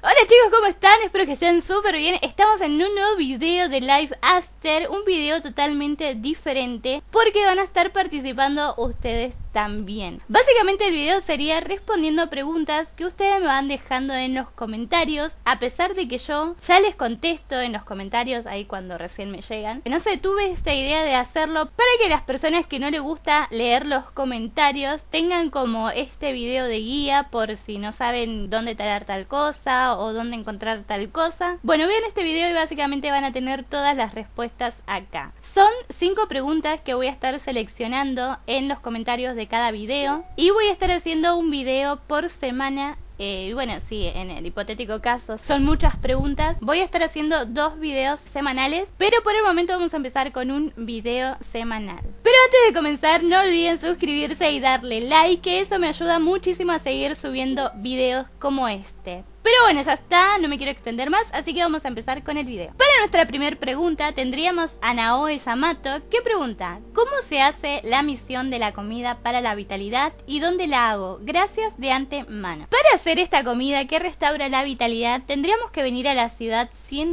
Hola chicos, ¿cómo están? Espero que estén súper bien. Estamos en un nuevo video de Live Aster, un video totalmente diferente porque van a estar participando ustedes también. Básicamente el video sería respondiendo preguntas que ustedes me van dejando en los comentarios, a pesar de que yo ya les contesto en los comentarios ahí cuando recién me llegan. No sé, tuve esta idea de hacerlo para que las personas que no les gusta leer los comentarios tengan como este video de guía por si no saben dónde tallar tal cosa o dónde encontrar tal cosa. Bueno, vean este video y básicamente van a tener todas las respuestas acá. Son 5 preguntas que voy a estar seleccionando en los comentarios de cada video y voy a estar haciendo un video por semana. Y bueno, sí, en el hipotético caso son muchas preguntas, voy a estar haciendo 2 videos semanales, pero por el momento vamos a empezar con un video semanal. Pero antes de comenzar, no olviden suscribirse y darle like, que eso me ayuda muchísimo a seguir subiendo videos como este. Pero bueno, ya está, no me quiero extender más, así que vamos a empezar con el video. Para nuestra primera pregunta tendríamos a Naoe Yamato, que pregunta: ¿cómo se hace la misión de la comida para la vitalidad y dónde la hago? Gracias de antemano. Para hacer esta comida que restaura la vitalidad, tendríamos que venir a la ciudad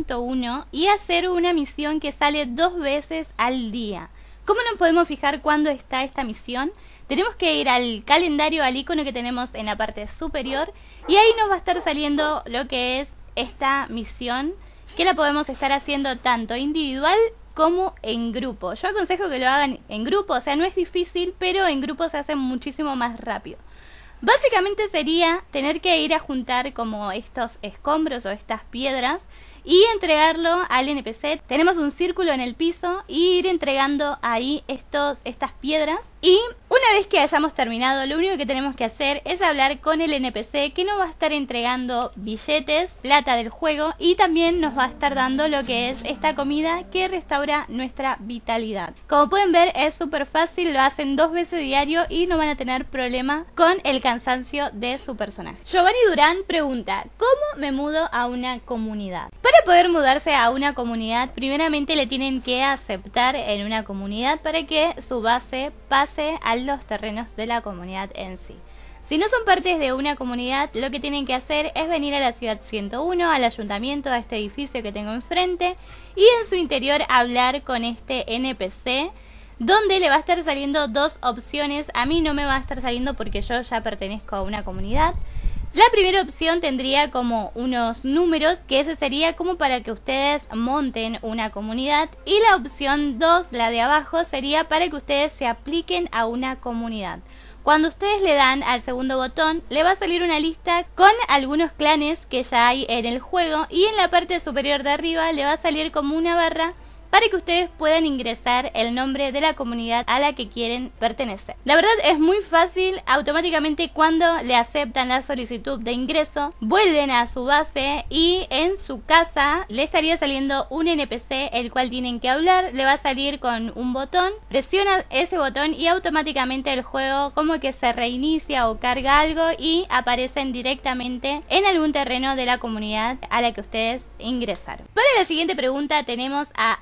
101 y hacer una misión que sale 2 veces al día. ¿Cómo nos podemos fijar cuándo está esta misión? Tenemos que ir al calendario, al icono que tenemos en la parte superior, y ahí nos va a estar saliendo lo que es esta misión, que la podemos estar haciendo tanto individual como en grupo. Yo aconsejo que lo hagan en grupo, o sea, no es difícil, pero en grupo se hace muchísimo más rápido. Básicamente sería tener que ir a juntar como estos escombros o estas piedras y entregarlo al NPC. Tenemos un círculo en el piso y ir entregando ahí estas piedras. Y una vez que hayamos terminado, lo único que tenemos que hacer es hablar con el NPC, que nos va a estar entregando billetes, plata del juego, y también nos va a estar dando lo que es esta comida que restaura nuestra vitalidad. Como pueden ver, es súper fácil, lo hacen 2 veces diario y no van a tener problema con el cansancio de su personaje. Giovanni Durán pregunta: ¿cómo me mudo a una comunidad? Para poder mudarse a una comunidad, primeramente le tienen que aceptar en una comunidad para que su base pase a los terrenos de la comunidad en sí. Si no son partes de una comunidad, lo que tienen que hacer es venir a la ciudad 101, al ayuntamiento, a este edificio que tengo enfrente, y en su interior hablar con este NPC, donde le va a estar saliendo 2 opciones. A mí no me va a estar saliendo porque yo ya pertenezco a una comunidad. La primera opción tendría como unos números, que ese sería como para que ustedes monten una comunidad. Y la opción 2, la de abajo, sería para que ustedes se apliquen a una comunidad. Cuando ustedes le dan al segundo botón, le va a salir una lista con algunos clanes que ya hay en el juego. Y en la parte superior de arriba le va a salir como una barra para que ustedes puedan ingresar el nombre de la comunidad a la que quieren pertenecer. La verdad es muy fácil. Automáticamente cuando le aceptan la solicitud de ingreso, vuelven a su base y en su casa le estaría saliendo un NPC el cual tienen que hablar. Le va a salir con un botón, presiona ese botón y automáticamente el juego como que se reinicia o carga algo y aparecen directamente en algún terreno de la comunidad a la que ustedes ingresaron. Para la siguiente pregunta tenemos a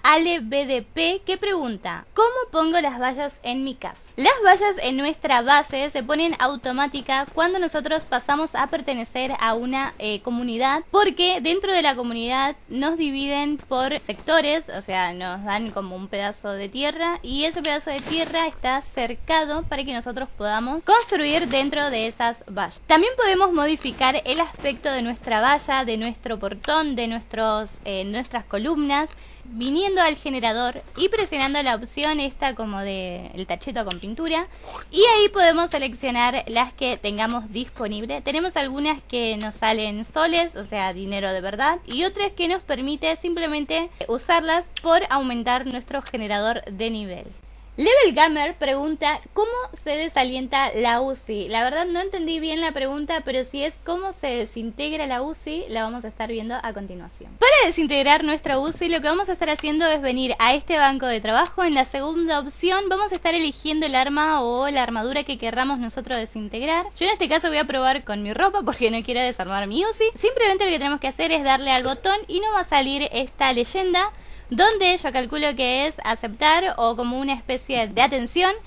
BDP, que pregunta: ¿cómo pongo las vallas en mi casa? Las vallas en nuestra base se ponen automática cuando nosotros pasamos a pertenecer a una comunidad, porque dentro de la comunidad nos dividen por sectores, o sea, nos dan como un pedazo de tierra y ese pedazo de tierra está cercado para que nosotros podamos construir dentro de esas vallas. También podemos modificar el aspecto de nuestra valla, de nuestro portón, de nuestras columnas, viniendo al generador y presionando la opción esta como de el tachito con pintura, y ahí podemos seleccionar las que tengamos disponible. Tenemos algunas que nos salen soles, o sea, dinero de verdad, y otras que nos permite simplemente usarlas por aumentar nuestro generador de nivel. Level Gamer pregunta: ¿cómo se desalienta la UCI? La verdad no entendí bien la pregunta, pero si es cómo se desintegra la UCI, la vamos a estar viendo a continuación. Para desintegrar nuestra UCI, lo que vamos a estar haciendo es venir a este banco de trabajo. En la segunda opción vamos a estar eligiendo el arma o la armadura que querramos nosotros desintegrar. Yo en este caso voy a probar con mi ropa porque no quiero desarmar mi UCI. Simplemente lo que tenemos que hacer es darle al botón y nos va a salir esta leyenda, donde yo calculo que es aceptar o como una especie de atención,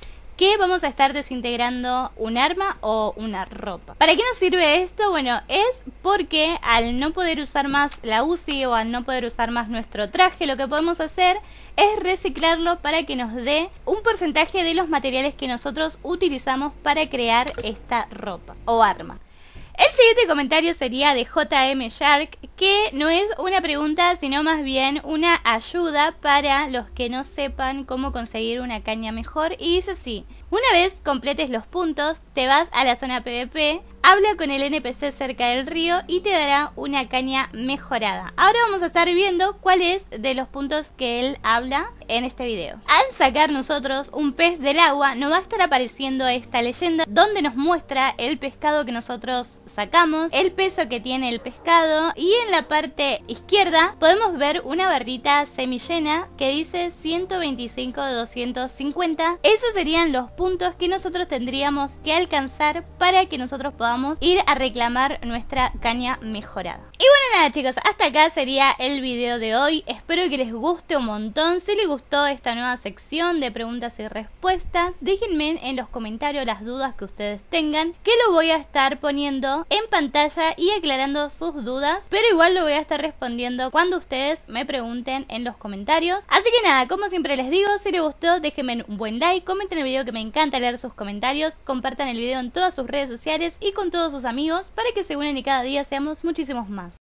que vamos a estar desintegrando un arma o una ropa. ¿Para qué nos sirve esto? Bueno, es porque al no poder usar más la UCI o al no poder usar más nuestro traje, lo que podemos hacer es reciclarlo para que nos dé un porcentaje de los materiales que nosotros utilizamos para crear esta ropa o arma. El siguiente comentario sería de JM Shark, que no es una pregunta, sino más bien una ayuda para los que no sepan cómo conseguir una caña mejor. Y dice así: una vez completes los puntos, te vas a la zona PvP, habla con el NPC cerca del río y te dará una caña mejorada. Ahora vamos a estar viendo cuál es de los puntos que él habla en este video. Al sacar nosotros un pez del agua, nos va a estar apareciendo esta leyenda donde nos muestra el pescado que nosotros sacamos, el peso que tiene el pescado, y en la parte izquierda podemos ver una barrita semillena que dice 125 de 250. Esos serían los puntos que nosotros tendríamos que alcanzar para que nosotros podamos ir a reclamar nuestra caña mejorada. Y bueno, nada chicos, hasta acá sería el video de hoy. Espero que les guste un montón. Si les gustó esta nueva sección de preguntas y respuestas, déjenme en los comentarios las dudas que ustedes tengan, que lo voy a estar poniendo en pantalla y aclarando sus dudas, pero igual lo voy a estar respondiendo cuando ustedes me pregunten en los comentarios. Así que nada, como siempre les digo, si les gustó déjenme un buen like, comenten el video, que me encanta leer sus comentarios, compartan el video en todas sus redes sociales y con todos sus amigos para que se unan y cada día seamos muchísimos más.